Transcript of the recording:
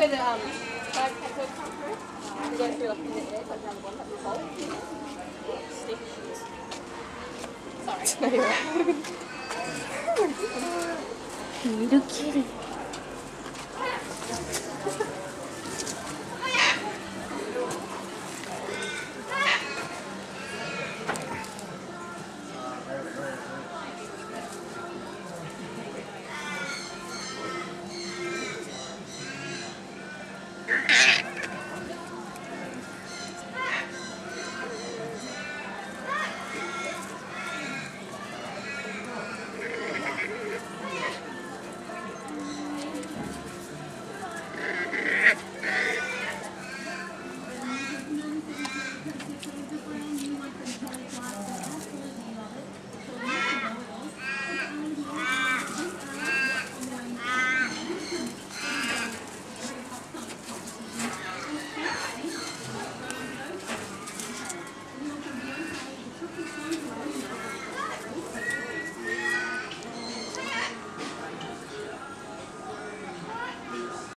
where the flag pencil come through. You go through like in the air, like around the one that we hold. Sticky shoes. Sorry. Little kitty.